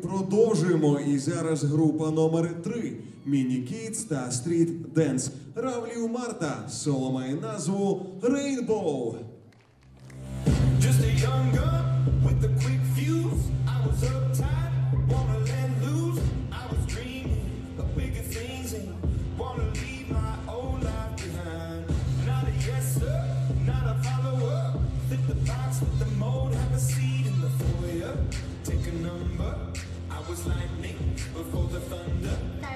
Продовжуємо. І зараз група номер 3. Міні Кідс та Стріт Денс. Равлів Марта. Соло має назву Rainbow. Just a young gun with a quick fuse. I was uptight, wanna let loose. I was dreaming of bigger things and wanna leave my old life behind. Not a yes sir, not a follower. Fit the box with the mold, have a seat in the foyer. Take a number. I was lightning before the thunder.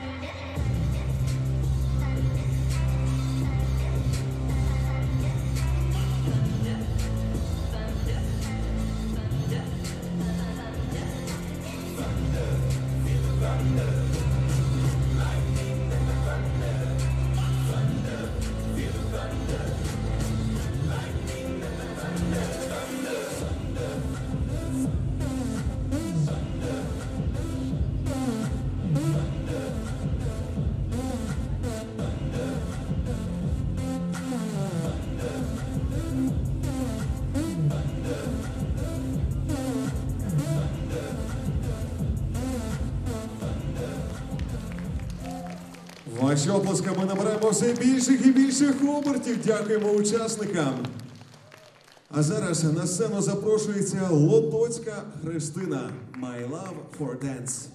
Ваші оплески ми набираємо все більших і більших обертів. Дякуємо учасникам. А зараз на сцену запрошується Лотоцька Христина. My Love for Dance.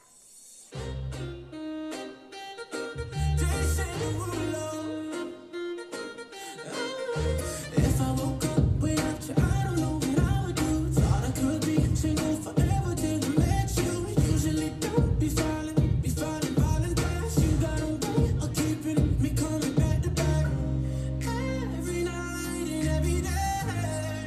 If I woke up without you, I don't know what I would do. Thought I could be single forever till I met you. Usually don't be falling fast. You got a way of keeping me coming back to back. Every night and every day,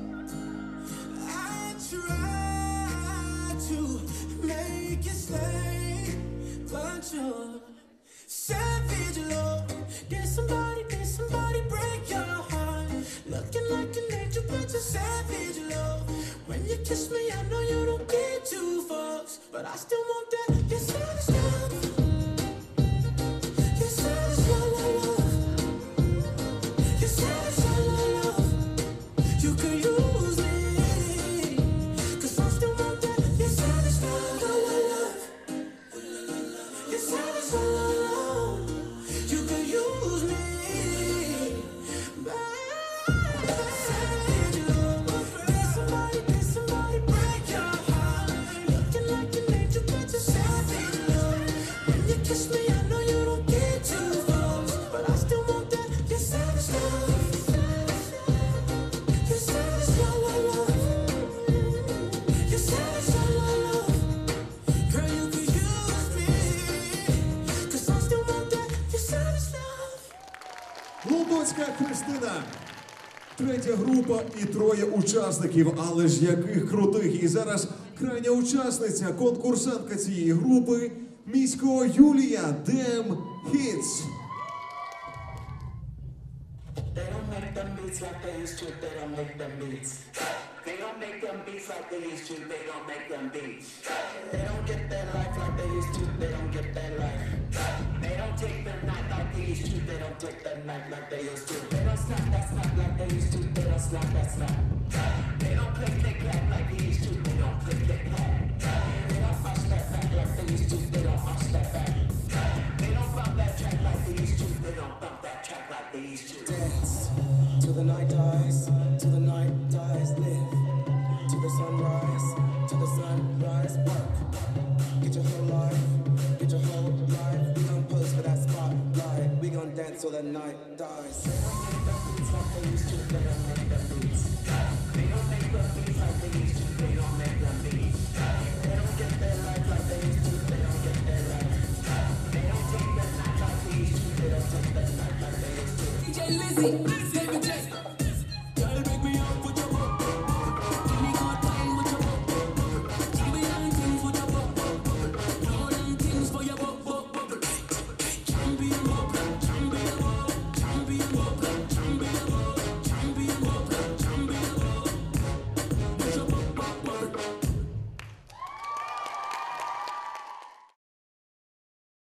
I try to make you stay, but you're savage, Lord. Did somebody break your heart? Looking like an angel, but you're savage, love. When you kiss me, I know you don't get two fucks, but I still want that. You're savage, love. You're savage, love, love. You're savage, love, love. You could use me, 'cause I still want that. You're savage, love, love, love. You're savage, love, love. You could use me. Лотоцька Христина. Третя група і 3 учасників, але ж яких крутих. І зараз крайня учасниця, конкурсантка цієї групи, Місько Юлія, Dem Hits. They don't make them beats like they used to, they don't make them beats. They don't make them beats like they used to, they don't make them beats. They don't get their life like they used to, they don't get their life. They don't take their night like they used to, they don't take their night like they used to. They don't snap that snap like they used to, they don't snap that snap. They don't click they clap like they used to, they don't click they clap. They don't hush that back like they used to, they don't hush that back. They don't bump that track like they used to, they don't bump that track like they used to. Dance till the night dies, till the night dies. Live till the sunrise, till the sunrise. Work, get your whole life, get your whole life. We gon' pose for that spotlight. We gon' dance till the night dies. They don't make them beats like they used to. They don't